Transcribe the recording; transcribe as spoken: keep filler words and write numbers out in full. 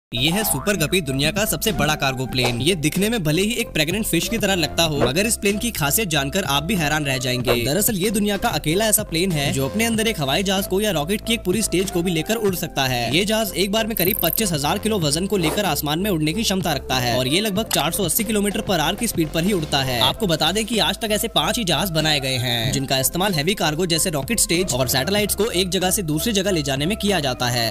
ये है सुपर गपी, दुनिया का सबसे बड़ा कार्गो प्लेन। ये दिखने में भले ही एक प्रेग्नेंट फिश की तरह लगता हो, मगर इस प्लेन की खासियत जानकर आप भी हैरान रह जाएंगे। दरअसल ये दुनिया का अकेला ऐसा प्लेन है जो अपने अंदर एक हवाई जहाज को या रॉकेट की एक पूरी स्टेज को भी लेकर उड़ सकता है। ये जहाज एक बार में करीब पच्चीस हजार किलो वजन को लेकर आसमान में उड़ने की क्षमता रखता है और ये लगभग चार सौ अस्सी किलोमीटर पर आवर की स्पीड पर ही उड़ता है। आपको बता दें कि आज तक ऐसे पांच ही जहाज बनाए गए हैं जिनका इस्तेमाल हैवी कार्गो जैसे रॉकेट, स्टेज और सैटेलाइट्स को एक जगह से दूसरी जगह ले जाने में किया जाता है।